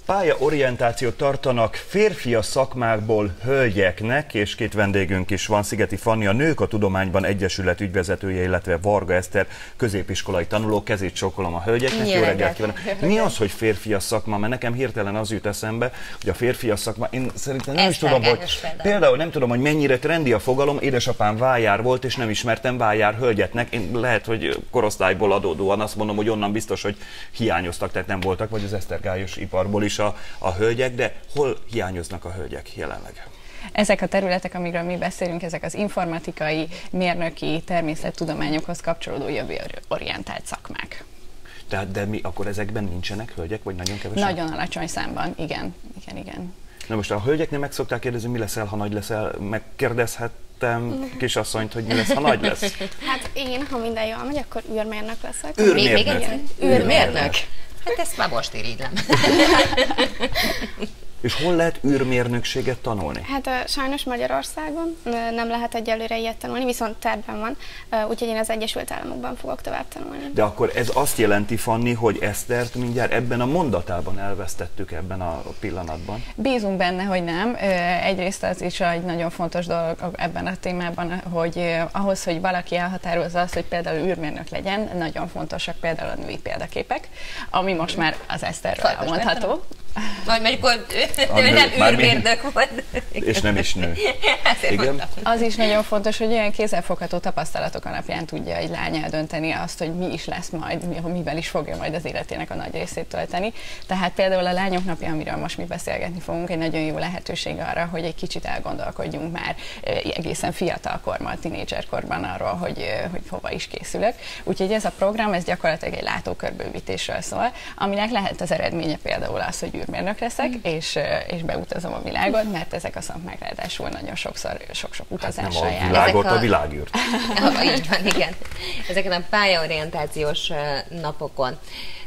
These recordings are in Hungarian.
Pályaorientációt tartanak férfi szakmákból hölgyeknek, és két vendégünk is van, Szigeti Fanni, a Nők a Tudományban Egyesület ügyvezetője, illetve Varga Eszter, középiskolai tanuló. Kezét csókolom a hölgyeknek, jó reggelt kívánok! Mi az, hogy férfi szakma? Mert nekem hirtelen az jut eszembe, hogy a férfi szakma, én szerintem nem is tudom, hogy például nem tudom, hogy mennyire trendi a fogalom, édesapám vájár volt, és nem ismertem vájár hölgyetnek. Én lehet, hogy korosztályból adódóan azt mondom, hogy onnan biztos, hogy hiányoztak, tehát nem voltak, vagy az esztergályos iparból is a hölgyek, de hol hiányoznak a hölgyek jelenleg? Ezek a területek, amikről mi beszélünk, ezek az informatikai, mérnöki, természettudományokhoz kapcsolódó jövőorientált szakmák. Tehát, de mi akkor ezekben nincsenek hölgyek, vagy nagyon kevesen? Nagyon alacsony számban, igen. Na most a hölgyeknél meg szokták kérdezni, mi leszel, ha nagy leszel, megkérdezhettem kisasszonyt, hogy mi lesz, ha nagy lesz? Hát én, ha minden jól megy, akkor űrmérnök leszek. Űrmérnök? Űrmérnök? Hát ezt már most irigylem. És hol lehet űrmérnökséget tanulni? Hát sajnos Magyarországon nem lehet egyelőre ilyet tanulni, viszont tervben van, úgyhogy én az Egyesült Államokban fogok tovább tanulni. De akkor ez azt jelenti, Fanni, hogy Esztert mindjárt ebben a mondatában elvesztettük ebben a pillanatban? Bízunk benne, hogy nem. Egyrészt az is egy nagyon fontos dolog ebben a témában, hogy ahhoz, hogy valaki elhatározza azt, hogy például űrmérnök legyen, nagyon fontosak például a női példaképek, ami most már az Eszterről elmondható. Majd amikor ő nem űrmérnök volt. És nem is nő. Igen. Az is nagyon fontos, hogy olyan kézzelfogható tapasztalatok alapján tudja egy lány eldönteni azt, hogy mi is lesz majd, mivel is fogja majd az életének a nagy részét tölteni. Tehát például a Lányok Napja, amiről most mi beszélgetni fogunk, egy nagyon jó lehetőség arra, hogy egy kicsit elgondolkodjunk már egészen fiatalkorban, tínédzserkorban arról, hogy hova is készülök. Úgyhogy ez a program, ez gyakorlatilag egy látókörbővítésről szól, aminek lehet az eredménye például az, hogy űrmérnök leszek, és beutazom a világot, mert ezek a szakmák ráadásul nagyon sokszor sok utazással járnak. Nem a világot, a világűrt. Így van, igen. Ezeken a pályaorientációs napokon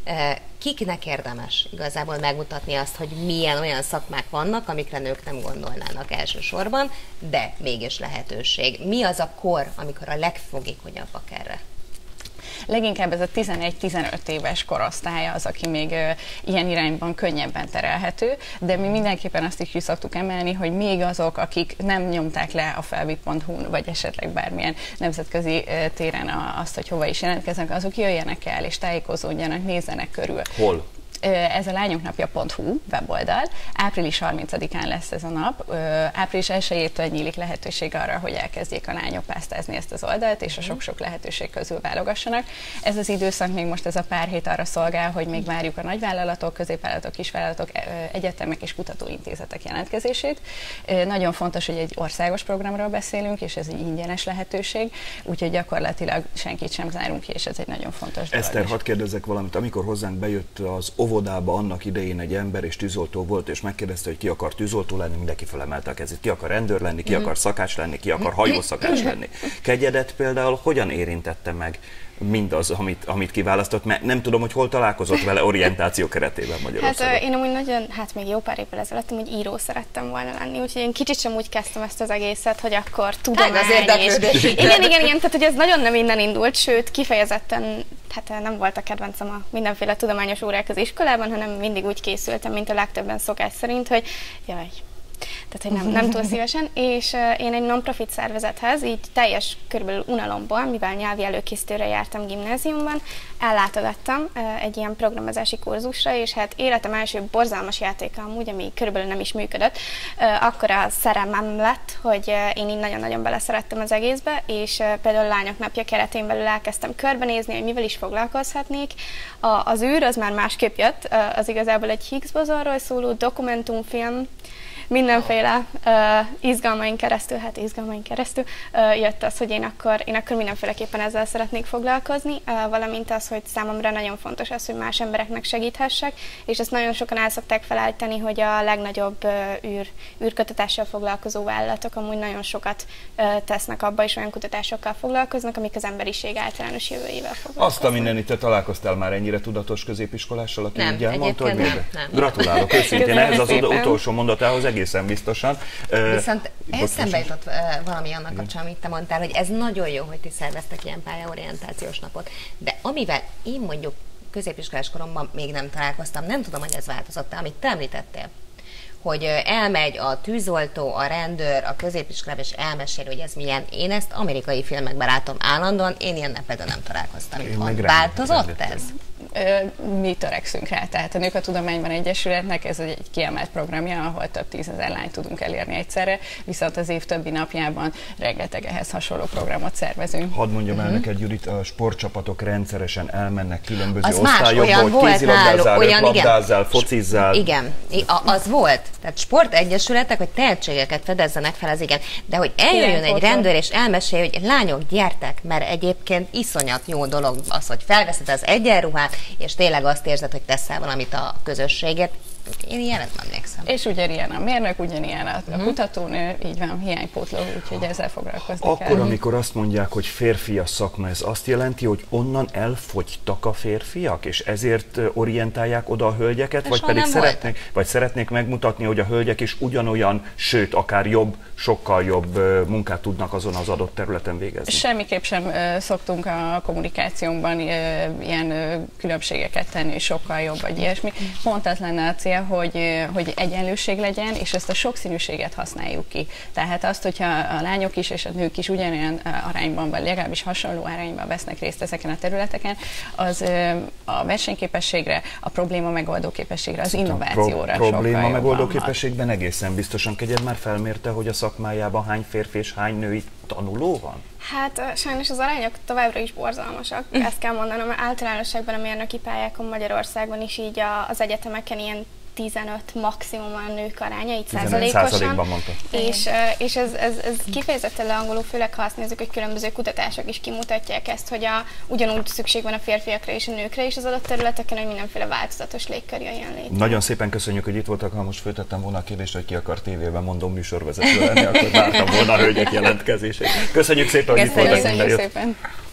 kiknek érdemes igazából megmutatni azt, hogy milyen olyan szakmák vannak, amikre nők nem gondolnának elsősorban, de mégis lehetőség. Mi az a kor, amikor a legfogékonyabbak erre? Leginkább ez a 11-15 éves korosztály az, aki még ilyen irányban könnyebben terelhető, de mi mindenképpen azt is ki szoktuk emelni, hogy még azok, akik nem nyomták le a felvi.hu-n, vagy esetleg bármilyen nemzetközi téren azt, hogy hova is jelentkeznek, azok jöjjenek el és tájékozódjanak, nézzenek körül. Hol? Ez a lányoknapja.hu weboldal. Április 30-án lesz ez a nap. Április 1-től nyílik lehetőség arra, hogy elkezdjék a lányok pásztázni ezt az oldalt, és a sok-sok lehetőség közül válogassanak. Ez az időszak még most ez a pár hét arra szolgál, hogy még várjuk a nagyvállalatok, középvállalatok, kisvállalatok, egyetemek és kutatóintézetek jelentkezését. Nagyon fontos, hogy egy országos programról beszélünk, és ez egy ingyenes lehetőség, úgyhogy gyakorlatilag senkit sem zárunk ki, és ez egy nagyon fontos dolog. Eszter, hadd kérdezzek valamit. Amikor hozzánk bejött az óvodába annak idején egy ember, és tűzoltó volt, és megkérdezte, hogy ki akar tűzoltó lenni, mindenki felemelte a kezét. Ki akar rendőr lenni, ki akar szakács lenni, ki akar hajószakács lenni. Kegyedet például hogyan érintette meg mindaz, amit kiválasztott, mert nem tudom, hogy hol találkozott vele orientáció keretében Magyarországon. Hát én amúgy nagyon, még jó pár évvel ezelőtt, hogy író szerettem volna lenni, úgyhogy én kicsit sem úgy kezdtem ezt az egészet, hogy akkor tudomány és... Igen, tehát hogy ez nagyon nem innen indult, sőt, kifejezetten nem volt a kedvencem a mindenféle tudományos órák az iskolában, hanem mindig úgy készültem, mint a legtöbben szokás szerint, hogy jaj, tehát, hogy nem túl szívesen, és én egy non-profit szervezethez, így teljes körülbelül unalomból, mivel nyelvi előkészítőre jártam gimnáziumban, ellátogattam egy ilyen programozási kurzusra, és hát életem első borzalmas játéka amúgy, ami körülbelül nem is működött, akkor a szerelmem lett, hogy én így nagyon-nagyon beleszerettem az egészbe, és például a Lányok Napja keretén belül elkezdtem körbenézni, hogy mivel is foglalkozhatnék. Az űr az már másképp jött, az igazából egy Higgs bozonról szóló dokumentumfilm, mindenféle izgalmain keresztül jött az, hogy én akkor mindenféleképpen ezzel szeretnék foglalkozni, valamint az, hogy számomra nagyon fontos az, hogy más embereknek segíthessek, és ezt nagyon sokan el szokták felállítani, hogy a legnagyobb űrkutatással foglalkozó vállalatok amúgy nagyon sokat tesznek abba, és olyan kutatásokkal foglalkoznak, amik az emberiség általános jövőjével foglalkoznak. Azt a mindenit, te találkoztál már ennyire tudatos középiskolással, aki nem, így elmondta, hogy nem. Gratulálok őszintén ehhez az utolsó mondatához egészen biztosan. Viszont eszembe jutott valami annak kapcsán, amit te mondtál, hogy ez nagyon jó, hogy ti szerveztek ilyen pályaorientációs napot, de amivel én mondjuk középiskolás koromban még nem találkoztam. Nem tudom, hogy ez változott, amit te említettél. Hogy elmegy a tűzoltó, a rendőr, a középiskolában, és elmeséli, hogy ez milyen. Én ezt amerikai filmekben látom állandóan, én ilyennel például nem találkoztam itthon. Változott ez? Mi törekszünk rá. Tehát a Nők a Tudományban Egyesületnek ez egy kiemelt programja, ahol több 10 000 lányt tudunk elérni egyszerre, viszont az év többi napjában rengeteg ehhez hasonló programot szervezünk. Hadd mondjam el neked, Judit, a sportcsapatok rendszeresen elmennek különböző osztályokba, hogy kézilabdázzál, röplabdázzál, focizzál. Igen, az volt. Tehát sportegyesületek, hogy tehetségeket fedezzenek fel, az igen. De hogy eljöjjön egy rendőr és elmesélj, hogy lányok, gyertek, mert egyébként iszonyat jó dolog az, hogy felveszed az egyenruhát, és tényleg azt érzed, hogy teszel valamit a közösséget. Én ilyenet nem emlékszem. És ugyanilyen a mérnök, ugyanilyen a kutatónő, így van, hiánypótló, úgyhogy ezzel foglalkozni kell. Akkor, amikor azt mondják, hogy férfias szakma, ez azt jelenti, hogy onnan elfogytak a férfiak, és ezért orientálják oda a hölgyeket, de vagy pedig szeretnék megmutatni, hogy a hölgyek is ugyanolyan, sőt, akár jobb, sokkal jobb munkát tudnak azon az adott területen végezni. Semmiképp sem szoktunk a kommunikációnkban ilyen különbségeket tenni, sokkal jobb, vagy ilyesmi. Pont az lenne a cél, hogy egyenlőség legyen, és ezt a sokszínűséget használjuk ki. Tehát azt, hogyha a lányok is és a nők is ugyanolyan arányban, vagy legalábbis hasonló arányban vesznek részt ezeken a területeken, az a versenyképességre, a probléma megoldó képességre, az innovációra probléma megoldó képességben egészen biztosan. Kegyed már felmérte, hogy a szakmájában hány férfi és hány női tanuló van? Hát sajnos az arányok továbbra is borzalmasak, ezt kell mondanom, mert általánosságban a mérnöki pályákon Magyarországon is így az egyetemeken ilyen 15 maximum a nők aránya, így százalékosan. És ez kifejezetten leangoló, főleg ha azt nézzük, hogy különböző kutatások is kimutatják ezt, hogy ugyanúgy szükség van a férfiakra és a nőkre is az adott területeken, hogy mindenféle változatos légkör jöjjön létre. Nagyon szépen köszönjük, hogy itt voltak. Ha most föltettem volna a kérdést, hogy ki akar tévében mondom műsorvezető lenni, akkor vártam volna a hölgyek jelentkezését. Köszönjük szépen, hogy itt voltak. Köszönjük szépen.